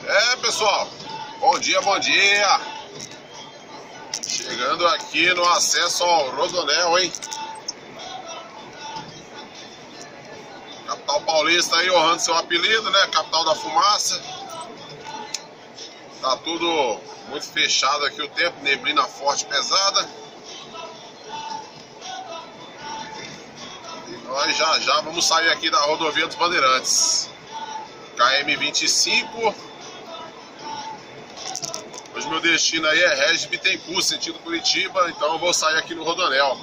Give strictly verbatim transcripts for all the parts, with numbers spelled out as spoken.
É, pessoal, bom dia, bom dia. Chegando aqui no acesso ao Rodoanel, hein? Capital paulista aí, honrando seu apelido, né? Capital da fumaça. Tá tudo muito fechado aqui o tempo, neblina forte, pesada. E nós já já vamos sair aqui da rodovia dos Bandeirantes. K M vinte e cinco. Hoje meu destino aí é Regis Bittencourt, sentido Curitiba, então eu vou sair aqui no Rodoanel.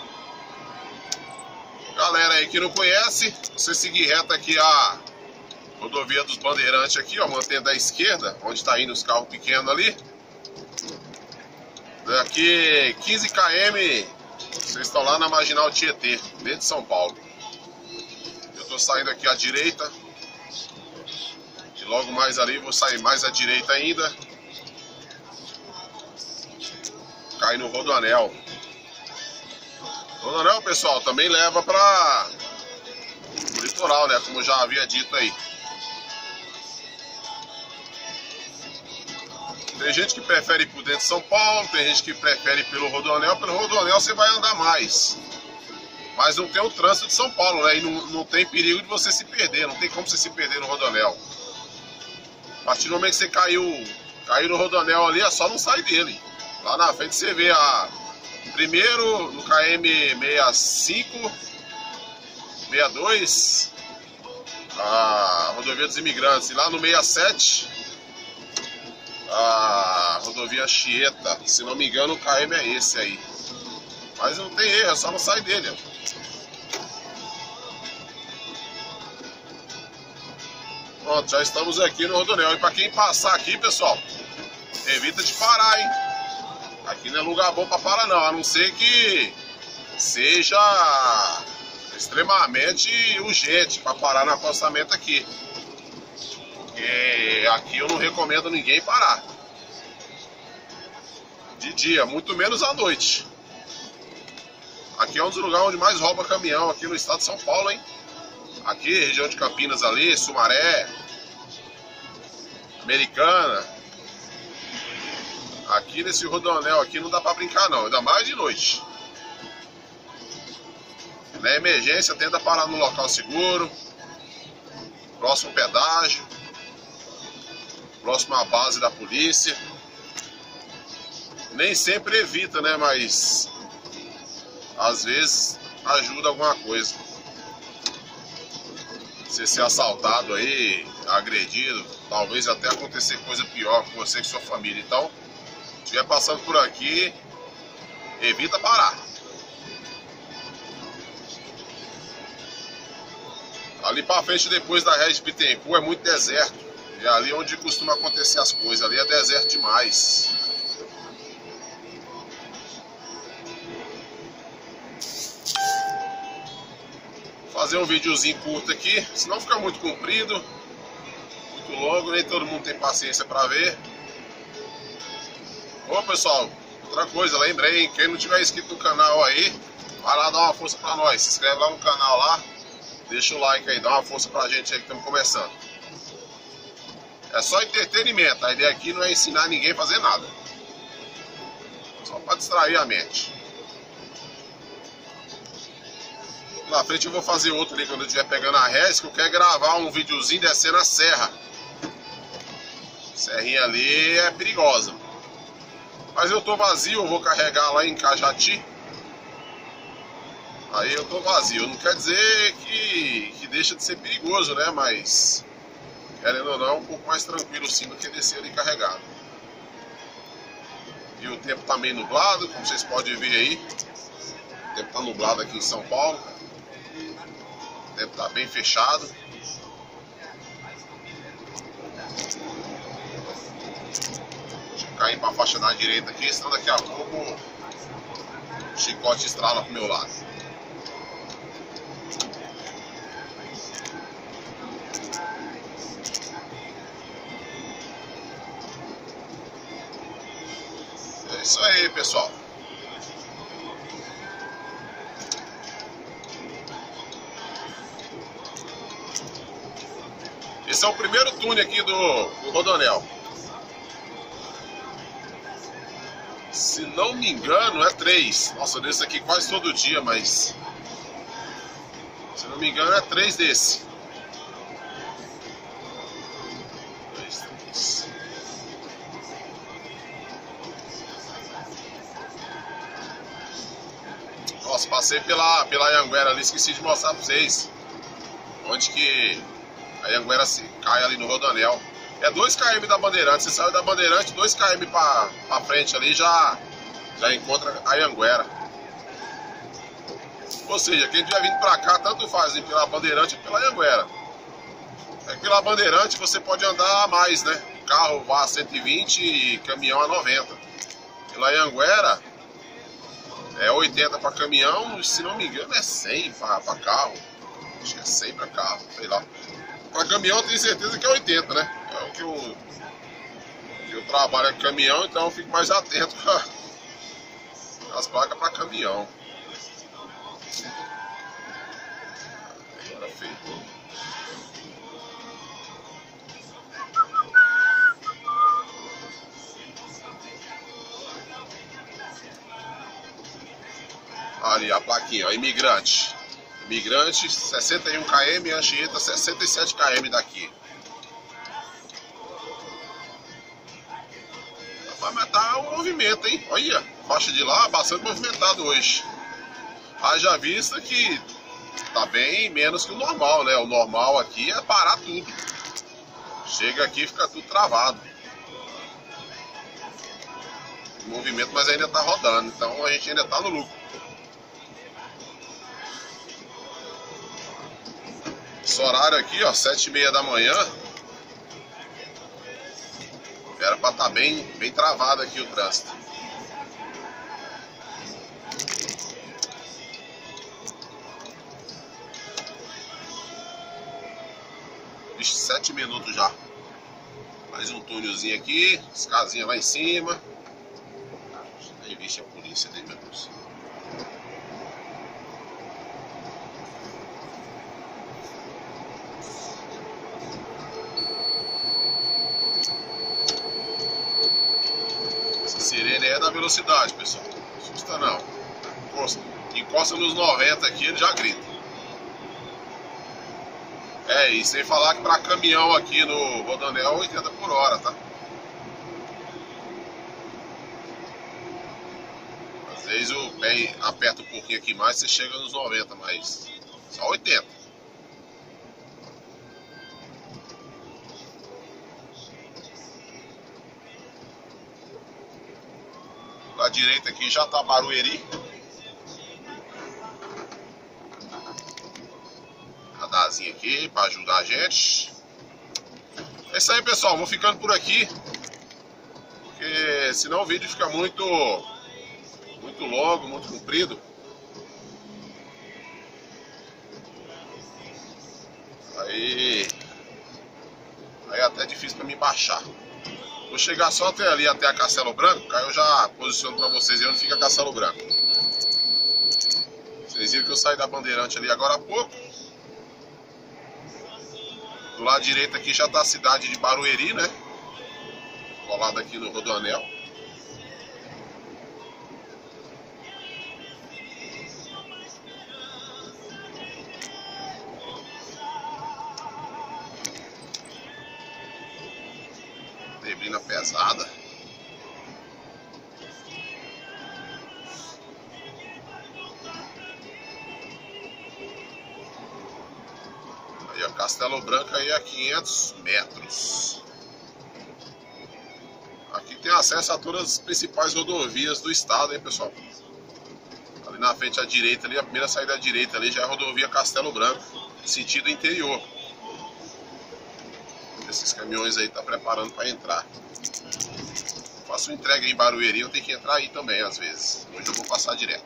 Galera aí que não conhece, você seguir reto aqui a rodovia dos Bandeirantes aqui, ó, mantendo à esquerda, onde está indo os carros pequenos ali. Daqui quinze quilômetros, vocês estão lá na Marginal Tietê, dentro de São Paulo. Eu estou saindo aqui à direita, e logo mais ali vou sair mais à direita ainda. Cair no Rodoanel. Rodoanel, pessoal, também leva para o litoral, né? Como eu já havia dito aí. Tem gente que prefere ir por dentro de São Paulo, tem gente que prefere ir pelo Rodoanel. Pelo Rodoanel você vai andar mais. Mas não tem o trânsito de São Paulo, né? E não, não tem perigo de você se perder. Não tem como você se perder no Rodoanel. A partir do momento que você caiu, caiu no Rodoanel ali, é só não sair dele. Lá na frente você vê a primeiro no K M sessenta e cinco, sessenta e dois, a rodovia dos imigrantes, e lá no sessenta e sete a rodovia Anchieta. Se não me engano o K M é esse aí, mas não tem erro, é só não sair dele. Pronto, já estamos aqui no Rodoanel. E para quem passar aqui, pessoal, evita de parar, hein? Aqui não é lugar bom para parar não, a não ser que seja extremamente urgente para parar no acostamento aqui. Porque aqui eu não recomendo ninguém parar de dia, muito menos à noite. Aqui é um dos lugares onde mais rouba caminhão aqui no estado de São Paulo, hein? Aqui, região de Campinas ali, Sumaré, Americana. Aqui nesse Rodoanel aqui não dá pra brincar não, ainda mais de noite. Na emergência tenta parar no local seguro, próximo pedágio, próximo à base da polícia. Nem sempre evita, né, mas às vezes ajuda alguma coisa. Você ser assaltado aí, agredido, talvez até acontecer coisa pior com você e com sua família. Então, se estiver passando por aqui, evita parar. Ali pra frente, depois da Regis Bittencourt, é muito deserto. É ali onde costuma acontecer as coisas. Ali é deserto demais. Vou fazer um videozinho curto aqui, senão fica muito comprido, muito longo, nem todo mundo tem paciência pra ver. Ô pessoal, outra coisa, lembrei, hein? Quem não tiver inscrito no canal aí, vai lá dar uma força pra nós, se inscreve lá no canal lá, deixa o like aí, dá uma força pra gente aí que estamos começando. É só entretenimento, a ideia aqui não é ensinar ninguém a fazer nada, só pra distrair a mente. Na frente eu vou fazer outro ali quando eu estiver pegando a Regis, que eu quero gravar um videozinho descendo a serra. Serrinha ali é perigosa. Mas eu tô vazio, eu vou carregar lá em Cajati. Aí eu tô vazio, não quer dizer que, que deixa de ser perigoso, né? Mas, querendo ou não, é um pouco mais tranquilo sim do que descer ali carregado. E o tempo tá meio nublado, como vocês podem ver aí. O tempo tá nublado aqui em São Paulo. O tempo tá bem fechado. Cair para a faixa da direita aqui, senão daqui a pouco o chicote estrala pro meu lado. É isso aí, pessoal. Esse é o primeiro túnel aqui do, do Rodoanel. Se não me engano, é três. Nossa, eu desço aqui quase todo dia, mas... Se não me engano, é três desse. Dois, três. Nossa, passei pela, pela Anhanguera ali, esqueci de mostrar pra vocês. Onde que a Anhanguera se cai ali no Rodoanel. É dois quilômetros da Bandeirante. Você saiu da Bandeirante, dois quilômetros pra, pra frente ali, já, já encontra a Anhanguera. Ou seja, quem tiver vindo pra cá, tanto faz ir pela Bandeirante ou pela Anhanguera. É que pela Bandeirante você pode andar a mais, né? O carro vai a cento e vinte e caminhão a noventa. Pela Anhanguera é oitenta para caminhão, se não me engano é cem para carro. Acho que é cem para carro, sei lá. Para caminhão eu tenho certeza que é oitenta, né? É o que eu, que eu trabalho com caminhão, então eu fico mais atento às placas para caminhão. Agora feito. Ali a plaquinha, ó, imigrante. Imigrante, sessenta e um quilômetros, Anchieta, sessenta e sete quilômetros daqui. Mas tá um movimento, hein? Olha, faixa de lá, bastante movimentado hoje. Haja vista que tá bem menos que o normal, né? O normal aqui é parar tudo. Chega aqui e fica tudo travado. O movimento, mas ainda tá rodando, então a gente ainda tá no lucro. Esse horário aqui, ó, sete e meia da manhã, era para estar bem, bem travado aqui o trânsito. Vixe, sete minutos já. Mais um túnelzinho aqui, as casinhas lá em cima. Nem vixe a polícia dele, meu Deus. Sirene é da velocidade, pessoal. Não assusta não. Encosta, encosta nos noventa aqui, ele já grita. É, e sem falar que para caminhão aqui no Rodoanel é oitenta por hora, tá? Às vezes o pé aperta um pouquinho aqui mais, você chega nos noventa, mas só oitenta. À direita aqui já tá Barueri. Radazinho aqui para ajudar a gente. É isso aí, pessoal. Vou ficando por aqui, porque senão o vídeo fica muito muito longo, muito comprido. Aí aí é até difícil para me baixar. Vou chegar só até ali, até a Castelo Branco, aí eu já posiciono pra vocês aí onde fica Castelo Branco. Vocês viram que eu saí da Bandeirante ali agora há pouco. Do lado direito aqui já tá a cidade de Barueri, né? Colado aqui no Rodoanel. Neblina pesada. Aí a Castelo Branco aí a quinhentos metros. Aqui tem acesso a todas as principais rodovias do estado, hein, pessoal? Ali na frente à direita ali, a primeira saída à direita ali já é a rodovia Castelo Branco, sentido interior. Esses caminhões aí tá preparando para entrar. Faço entrega em Barueri, eu tenho que entrar aí também às vezes. Hoje eu vou passar direto.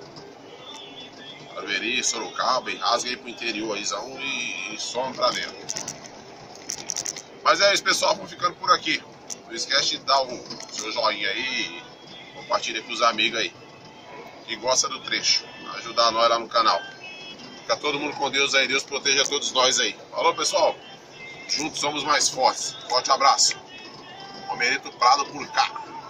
Barueri, Sorocaba, e rasga aí pro interior aí, e, e some pra dentro. Mas é isso, pessoal, vamos ficando por aqui. Não esquece de dar o seu joinha aí e compartilha com os amigos aí que gosta do trecho. Ajudar nós lá no canal. Fica todo mundo com Deus aí, Deus proteja todos nós aí. Falou, pessoal! Juntos somos mais fortes. Forte abraço. Romerito Prado por cá.